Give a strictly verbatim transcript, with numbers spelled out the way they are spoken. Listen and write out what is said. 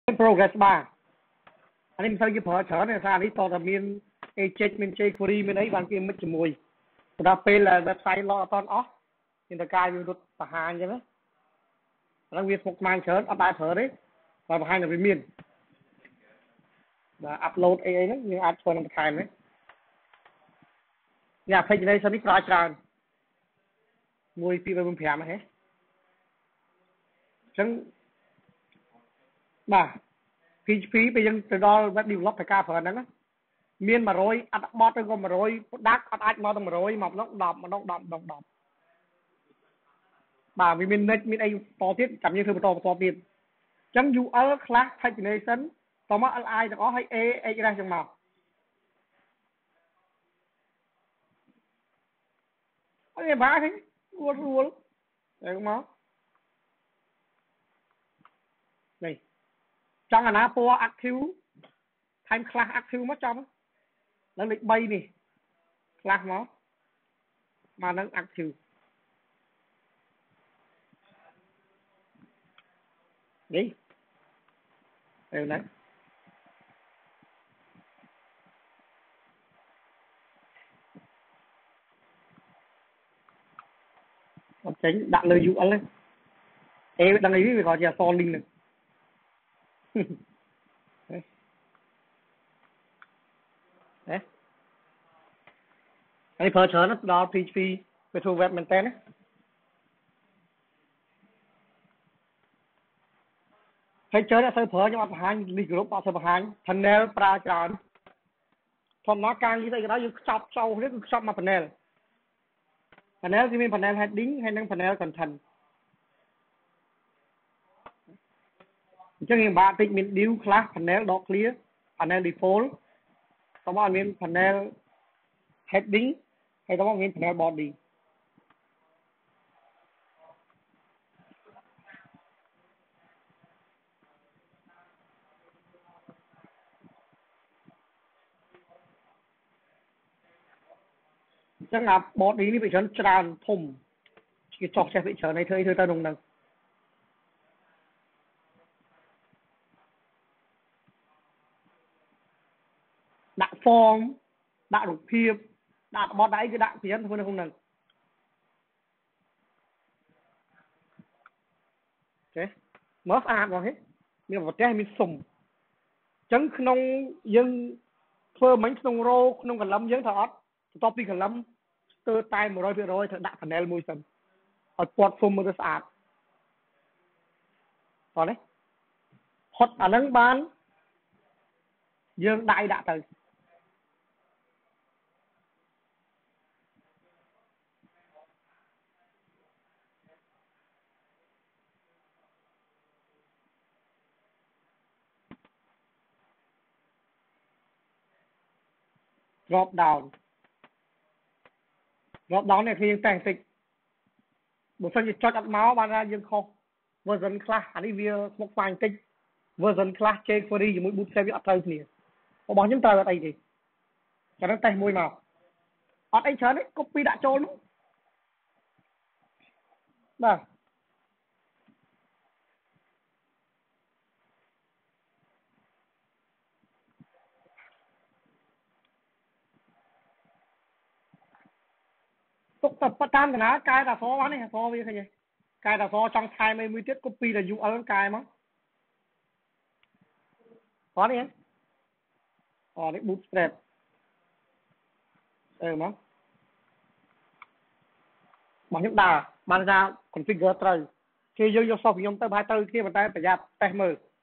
progress bar anh em sao như phở chở này ra đi to là miền check miền check free miền ấy bạn kia mất chừng mùi ra p là website lo ton off nhưng ta cài vô tờ hàng chứ đó là việc một mang chở ở bài phở đấy và hai là với miền và upload ấy ấy nhưng ad cho nó thay đấy nhà page này sao biết ra tràn mùi pi về bên phía mà hết chẳng mà phí phí bây giờ từ đó bắt điều lót phải ca phở đó miền mà rồi ăn bọt rồi mà rồi đắt ăn ai mà tao mà rồi mọc nó đọp mà nó đọp đọp đọp bà vì mình miền ấy to tiết cảm như thứ to to tiền chẳng dù ở class hay nation tao mà ai có hay e e ra trong màu cái bá thế luôn luôn đấy không máu này trong là napo active time class active mất trong nó lịch bay nè class nó mà nó active đi đều đấy tránh đạn lời dụ lên em đang nghĩ về gọi là so linh này đấy anh phở chở nó đó pê hát pê về thu web mình tên đấy thấy chơi là sơ phở nhưng mà hai lịch group bao sơ hai panel pra tràn thầm nó càng như thế cái đó như chọc sâu hết chọc mà panel panel thì mình panel heading hay năng panel content cho nên bạn thích mình deal class panel đó clear panel default xong rồi mình panel heading hay xong rồi mình panel body chắc là body này bị chấn tràn thùng cái chọc xe bị trở này thôi thôi ta đồng năngដាក់ form ដាក់រូបភាពដាក់បត់ដៃគឺដាក់ពីហ្នឹងធ្វើនៅក្នុងហ្នឹងចេះមើលស្អាតបងហេមានប្រទេសមានសុំអញ្ចឹងក្នុងយើងធ្វើមិញក្នុងរោក្នុងកលឹមយើងថាអត់បន្ទាប់ពីកលឹមស្ទើរតែ một trăm phần trăm ត្រូវដាក់ panel មួយសិនឲ្យពណ៌សុំមើលទៅស្អាតតោះនេះហត់អាហ្នឹងបានយើងដៃដាក់ទៅ drop down drop down នេះគឺយើងតែងតិចបើសិនជាចុចអត់មកបានថាយើងខុស version ខ្លះអានេះវាស្មុកស្មាញតិច version ខ្លះ jQuery ជាមួយ bootstrap វាអត់ត្រូវគ្នារបស់ខ្ញុំត្រូវអត់អីទេចាំតែមួយមកអត់អីច្រើនទេ copy ដាក់ចូលនោះបាទទុកតែតាមតាណាកែតាសបាននេះសវាឃើញទេកែតាសចង់ថែមមួយទៀត copy តែ u r l កែមកបាទនេះអូនេះ bootstrap អឺមកបងខ្ញុំដើរបានថា configure ត្រូវគេយើងយក soft ខ្ញុំទៅប្រហែលទៅគ្នាប៉ុន្តែប្រយ័ត្នតេស្តមើល